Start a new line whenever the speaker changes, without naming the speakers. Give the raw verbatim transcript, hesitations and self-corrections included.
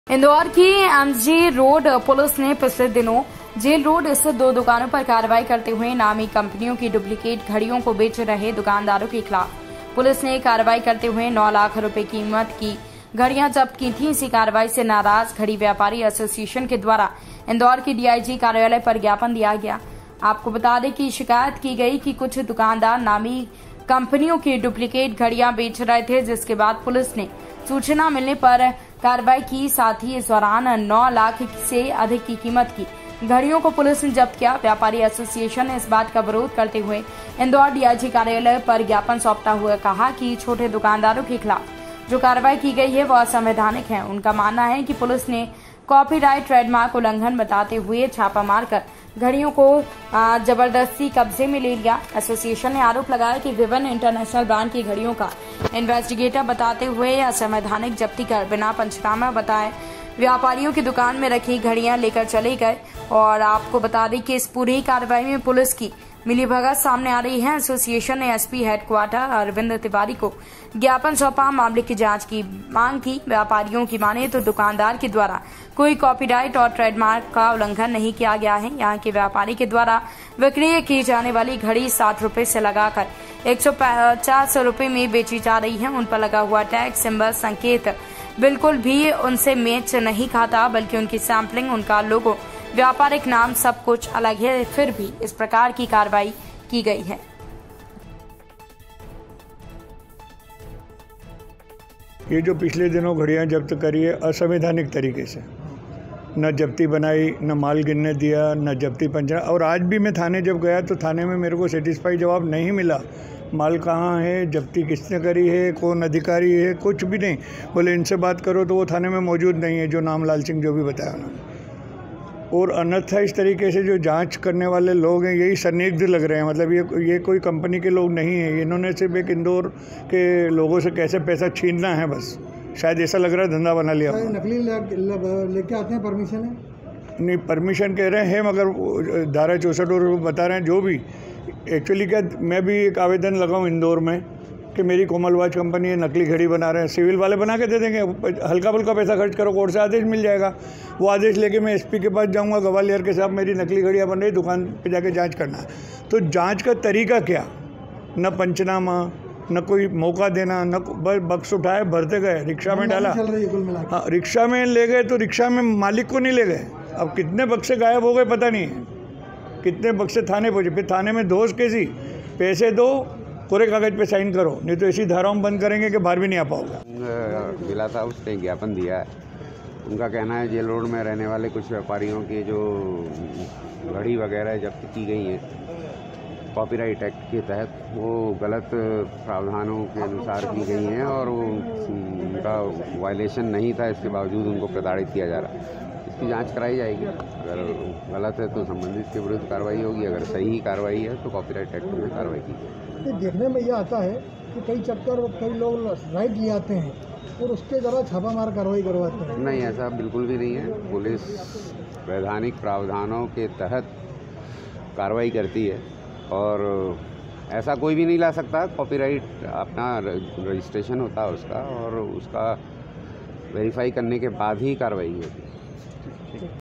इंदौर की MG road police ने पिछले दिनों जेल रोड स्थित दो दुकानों पर कार्रवाई करते हुए नामी कंपनियों की डुप्लीकेट घड़ियों को बेच रहे दुकानदारों के खिलाफ पुलिस ने कार्रवाई करते हुए नौ लाख रुपए कीमत की घड़ियां जब्त की थी। इसी कार्रवाई से नाराज घड़ी व्यापारी एसोसिएशन के द्वारा इंदौर के डीआईजी कार्यालय पर ज्ञापन दिया गया। आपको बता दें कि शिकायत की गई कि कुछ दुकानदार नामी कंपनियों की डुप्लीकेट घड़ियां बेच रहे थे, जिसके बाद पुलिस ने सूचना मिलने पर कार्रवाई की। साथ ही इस दौरान नौ लाख से अधिक की कीमत की घड़ियों को पुलिस ने जब्त किया। व्यापारी एसोसिएशन ने इस बात का विरोध करते हुए इंदौर डीआईजी कार्यालय पर ज्ञापन सौंपता हुआ कहा कि छोटे दुकानदारों के खिलाफ जो कार्रवाई की गई है वह असंवैधानिक है। उनका मानना है कि पुलिस ने कॉपीराइट ट्रेडमार्क उल्लंघन बताते हुए छापा मारकर घड़ियों को जबरदस्ती कब्जे में ले लिया। एसोसिएशन ने आरोप लगाया कि विभिन्न इंटरनेशनल ब्रांड की घड़ियों का इन्वेस्टिगेटर बताते हुए असंवैधानिक जब्ती कर बिना पंचनामा बताए व्यापारियों की दुकान में रखी घड़ियां लेकर चले गए। और आपको बता दें कि इस पूरी कार्रवाई में पुलिस की मिलीभगत सामने आ रही है। एसोसिएशन ने एसपी हेडक्वार्टर अरविंद तिवारी को ज्ञापन सौंपा, मामले की जांच की मांग की। व्यापारियों की माने तो दुकानदार के द्वारा कोई कॉपीराइट और ट्रेडमार्क का उल्लंघन नहीं किया गया है। यहाँ के व्यापारी के द्वारा विक्रय की जाने वाली घड़ी साठ रुपए से लगाकर एक सौ पचास रुपए में बेची जा रही है। उन पर लगा हुआ टैग, सिंबल, संकेत बिल्कुल भी उनसे मैच नहीं खाता, बल्कि उनकी सैंपलिंग, उनका लोगो, व्यापारिक नाम सब कुछ अलग है। फिर भी इस प्रकार की कार्रवाई की गई है।
ये जो पिछले दिनों घड़ियां जब्त करी है असंवैधानिक तरीके से, न जब्ती बनाई, न माल गिनने दिया, न जब्ती पंचना। और आज भी मैं थाने जब गया तो थाने में मेरे को सेटिस्फाई जवाब नहीं मिला। माल कहाँ है, जब्ती किसने करी है, कौन अधिकारी है, कुछ भी नहीं। बोले इनसे बात करो तो वो थाने में मौजूद नहीं है, जो नाम लाल सिंह जो भी बताया उन्होंने। और अन्यथा इस तरीके से जो जांच करने वाले लोग हैं यही संदिग्ध लग रहे हैं। मतलब ये ये कोई कंपनी के लोग नहीं है, इन्होंने सिर्फ एक इंदौर के लोगों से कैसे पैसा छीनना है, बस शायद ऐसा लग रहा है, धंधा बना लिया।
नकली लेके आते हैं, परमिशन है?
नहीं, परमिशन कह रहे हैं, मगर धारा चौसठ और बता रहे हैं जो भी। एक्चुअली क्या, मैं भी एक आवेदन लगाऊँ इंदौर में कि मेरी कोमल वॉच कंपनी है, नकली घड़ी बना रहे हैं, सिविल वाले बना के दे देंगे, हल्का फुल्का पैसा खर्च करो, कोर्ट से आदेश मिल जाएगा। वो आदेश लेके मैं एसपी के पास जाऊंगा ग्वालियर के साहब मेरी नकली घड़ियाँ बन रही, दुकान पे जाके जांच करना है। तो जांच का तरीका क्या, न पंचनामा, न कोई मौका देना, न बक्स उठाए भरते गए, रिक्शा में डाला। हाँ, रिक्शा में ले गए तो रिक्शा में मालिक को नहीं ले गए। अब कितने बक्से गायब हो गए पता नहीं है, कितने बक्से थाने पहुँचे। फिर थाने में दोष कैसी, पैसे दो, पूरे कागज पे साइन करो, नहीं तो ऐसी धाराओं में बंद करेंगे कि बाहर भी नहीं आ पाओगे।
मिला था, उसने ज्ञापन दिया है। उनका कहना है जेल रोड में रहने वाले कुछ व्यापारियों की जो घड़ी वगैरह जब्त की गई हैं कॉपीराइट एक्ट के तहत, वो गलत प्रावधानों के अनुसार की गई हैं और वो उनका वायलेशन नहीं था, इसके बावजूद उनको प्रताड़ित किया जा रहा है। इसकी जांच कराई जाएगी। अगर गलत है तो संबंधित के विरुद्ध कार्रवाई होगी, अगर सही कार्रवाई है तो कॉपीराइट एक्ट में कार्रवाई की जाएगी।
देखने में यह आता है कि कई चक्कर कई लोग राइट ले आते हैं और उसके जरा छापामार कार्रवाई करवाते हैं।
नहीं, ऐसा बिल्कुल भी नहीं है। पुलिस वैधानिक प्रावधानों के तहत कार्रवाई करती है और ऐसा कोई भी नहीं ला सकता। कॉपीराइट अपना रजिस्ट्रेशन होता है उसका, और उसका वेरीफाई करने के बाद ही कार्रवाई होती है।